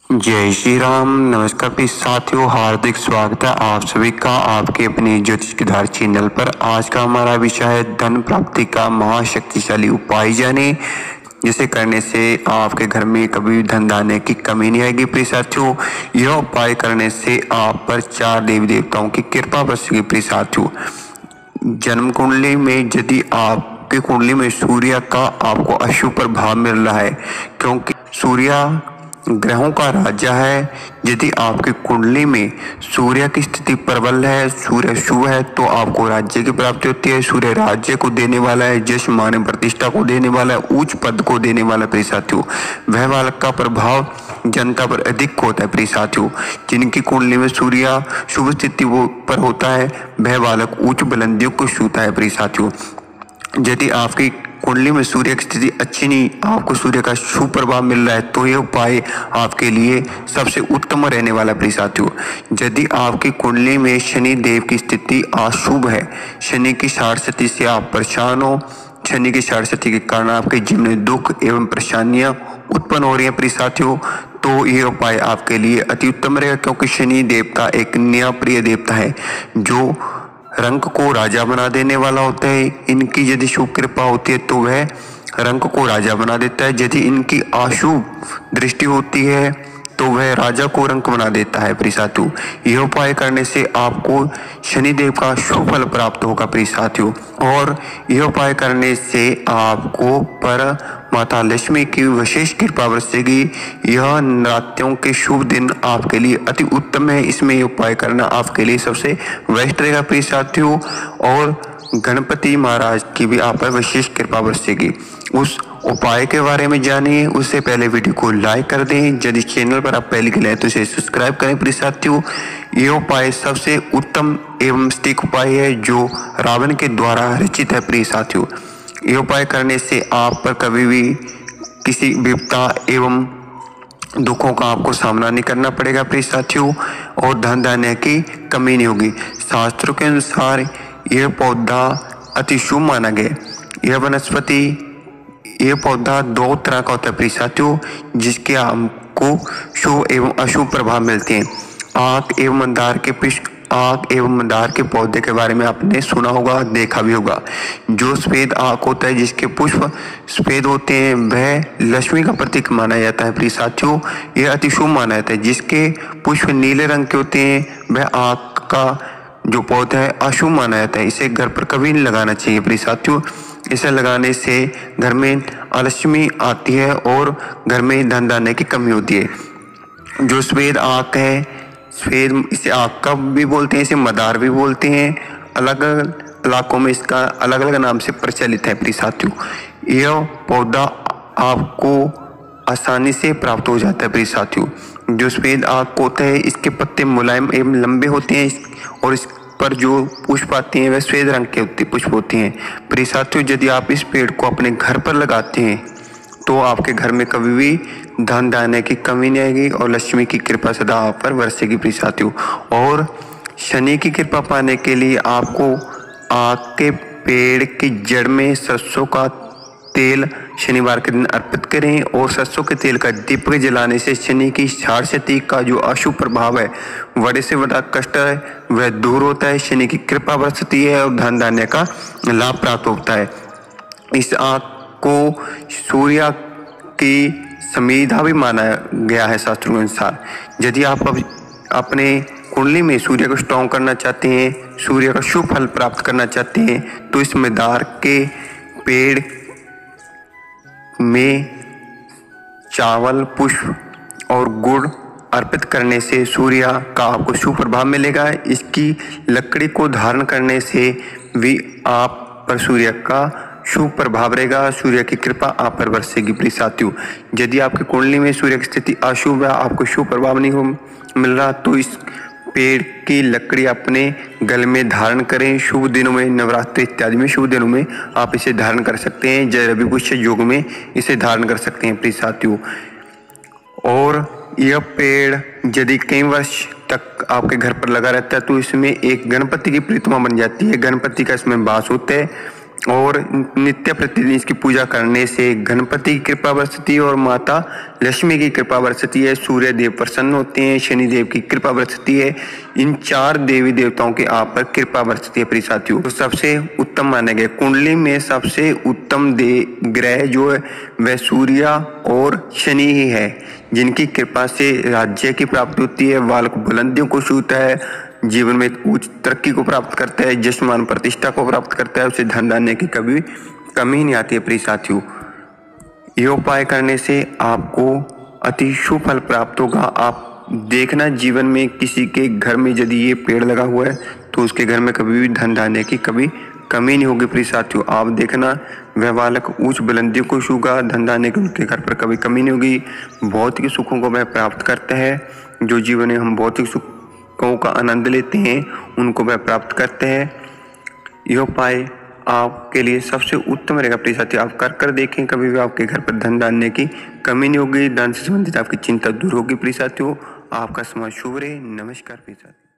जय श्री राम। नमस्कार प्रिय साथियों, हार्दिक स्वागत है आप सभी का आपके अपने ज्योतिष के धार चैनल पर। आज का हमारा विषय है धन प्राप्ति का महाशक्तिशाली उपाय जाने जिसे करने से आपके घर में कभी भी धन धान्य की कमी नहीं आएगी। प्रिय साथियों, यह उपाय करने से आप पर 4 देवी देवताओं की कृपा बरसेगी। प्रिय साथियों, जन्म कुंडली में यदि आपकी कुंडली में सूर्य का आपको अशुभ प्रभाव मिल रहा है, क्योंकि सूर्य ग्रहों का राजा है। यदि आपकी कुंडली में सूर्य की स्थिति प्रबल है, सूर्य शुभ है, तो आपको राज्य की प्राप्ति होती है। सूर्य राज्य को देने वाला है, यश मान प्रतिष्ठा को देने वाला है, उच्च पद को देने वाला है। प्रिय साथियों, वह बालक का प्रभाव जनता पर अधिक होता है। प्रिय साथियों, जिनकी कुंडली में सूर्य शुभ स्थिति पर होता है, वह बालक उच्च बुलंदियों को छूता है। प्रिय साथियों, यदि आपकी कुंडली में सूर्य की स्थिति अच्छी नहीं, आपको सूर्य का शुभ प्रभाव मिल रहा है, तो यह उपाय आपके लिए सबसे उत्तम रहने वाला। प्रिय साथियों, यदि आपकी कुंडली में शनि देव की स्थिति अशुभ है, शनि की शारस्वती से आप परेशान हो, शनि की शारस्वती के कारण आपके जीवन में दुख एवं परेशानियां उत्पन्न हो रही है, प्रिय साथियों, तो यह उपाय आपके लिए अति उत्तम रहेगा। क्योंकि शनि देव का एक न्यायप्रिय देवता है जो रंग को राजा बना देने वाला होता है। इनकी यदि शुभ कृपा होती है तो वह रंग को राजा बना देता है। यदि इनकी अशुभ दृष्टि होती है तो वह राजा को रंक बना देता है। प्रिय साथियों, यह उपाय करने से आपको शनिदेव का शुभ फल प्राप्त होगा। प्रिय साथियों, और यह उपाय करने से आपको पर माता लक्ष्मी की विशेष कृपा बरसेगी। यह नवरात्रों के शुभ दिन आपके लिए अति उत्तम है। इसमें यह उपाय करना आपके लिए सबसे बेस्ट रहेगा। प्रिय साथियों, और गणपति महाराज की भी आप पर विशेष कृपा बरसेगी। उस उपाय के बारे में जानिए उससे पहले वीडियो को लाइक कर दें। यदि चैनल पर आप पहले के लिए तो इसे सब्सक्राइब करें। प्रिय साथियों, यह उपाय सबसे उत्तम एवं सटीक उपाय है जो रावण के द्वारा रचित है। प्रिय साथियों, यह उपाय करने से आप पर कभी भी किसी विपदा एवं दुखों का आपको सामना नहीं करना पड़ेगा। प्रिय साथियों, और धन धान्य की कमी नहीं होगी। शास्त्रों के अनुसार यह पौधा अति शुभ माना गया। यह पौधा 2 तरह का होता है। प्रिय साथियों, जिसके आपको शुभ एवं अशुभ प्रभाव मिलते हैं। आक एवं मंदार के पुष्प, आक एवं मंदार के पौधे के बारे में आपने सुना होगा, देखा भी होगा। जो सफेद आक होता है, जिसके पुष्प सफेद होते हैं, वह लक्ष्मी का प्रतीक माना जाता है। प्रिय साथियों, यह अति शुभ माना जाता है। जिसके पुष्प नीले रंग के होते हैं, वह आक का जो पौधा है अशुभ माना जाता है। इसे घर पर कभी नहीं लगाना चाहिए। प्रिय साथियों, इसे लगाने से घर में अलक्ष्मी आती है और घर में धन धान्य की कमी होती है। जो सफेद आक है, सफेद इसे आक का भी बोलते हैं, इसे मदार भी बोलते हैं। अलग अलग इलाकों में इसका अलग अलग नाम से प्रचलित है। प्रिय साथियों, यह पौधा आपको आसानी से प्राप्त हो जाता है। प्रिय साथियों, जो सफेद आक होता है, इसके पत्ते मुलायम एवं लंबे होते हैं और इस पर जो पुष्प आते हैं वह सफेद रंग के पुष्प होते हैं। प्रिय साथियों, यदि आप इस पेड़ को अपने घर पर लगाते हैं तो आपके घर में कभी भी धन धान्य की कमी नहीं आएगी और लक्ष्मी की कृपा सदा आप पर बरसेगी। प्रिय साथियों, और शनि की कृपा पाने के लिए आपको आक के पेड़ की जड़ में सरसों का तेल शनिवार के दिन अर्पित करें और सरसों के तेल का दीपक जलाने से शनि की शारस्वती का जो अशुभ प्रभाव है, बड़े से बड़ा कष्ट है, वह दूर होता है। शनि की कृपा बरसती है और धन धान्य का लाभ प्राप्त होता है। इस आग को सूर्य की समीधा भी माना गया है शास्त्रों के अनुसार। यदि आप अपने कुंडली में सूर्य को स्ट्रॉन्ग करना चाहते हैं, सूर्य का शुभ फल प्राप्त करना चाहते हैं, तो इस मंदार के पेड़ में चावल, पुष्प और गुड़ अर्पित करने से सूर्य का आपको शुभ प्रभाव मिलेगा। इसकी लकड़ी को धारण करने से भी आप पर सूर्य का शुभ प्रभाव रहेगा। सूर्य की कृपा आप पर बरसेगी। प्रिय साथियों, यदि आपकी कुंडली में सूर्य की स्थिति अशुभ है, आपको शुभ प्रभाव नहीं मिल रहा, तो इस पेड़ की लकड़ी अपने गले में धारण करें। शुभ दिनों में, नवरात्रि इत्यादि में शुभ दिनों में आप इसे धारण कर सकते हैं। जय रवि पुष्य योग में इसे धारण कर सकते हैं। प्रिय साथियों, और यह पेड़ यदि कई वर्ष तक आपके घर पर लगा रहता है तो इसमें एक गणपति की प्रतिमा बन जाती है। गणपति का इसमें वास होता है। और नित्य प्रतिदिन इसकी पूजा करने से गणपति की कृपा बरसती है और माता लक्ष्मी की कृपा बरसती है। सूर्य देव प्रसन्न होते हैं, शनि देव की कृपा बरसती है। इन 4 देवी देवताओं की आप पर कृपा बरसती है प्रिय साथियों। तो सबसे उत्तम माने गए कुंडली में सबसे उत्तम ग्रह जो है वह सूर्य और शनि ही है, जिनकी कृपा से राज्य की प्राप्ति होती है, बालक बुलंदियों को छूता है, जीवन में उच्च तरक्की को प्राप्त करता है, जश्न प्रतिष्ठा को प्राप्त करता है, उसे धन धान्य की कभी कमी नहीं आती है प्रिय साथियों। ये उपाय करने से आपको अति शुभ फल प्राप्त होगा। आप देखना जीवन में किसी के घर में यदि ये पेड़ लगा हुआ है तो उसके घर में कभी भी धन धान्य की कभी कमी नहीं होगी प्रिय साथियों। आप देखना वह बालक उच्च बुलंदियों को छूगा, धन धान्य की उनके घर पर कभी कमी नहीं होगी, भौतिक सुखों को वह प्राप्त करते हैं। जो जीवन में हम भौतिक सुखों का आनंद लेते हैं उनको वह प्राप्त करते हैं। यह उपाय आपके लिए सबसे उत्तम रहेगा प्रिय साथियों। आप कर देखें, कभी भी आपके घर पर धन धान्य की कमी नहीं होगी, धन से संबंधित आपकी चिंता दूर होगी प्रिय साथियों। आपका समाज शुभ रहे। नमस्कार प्रिय साथियों।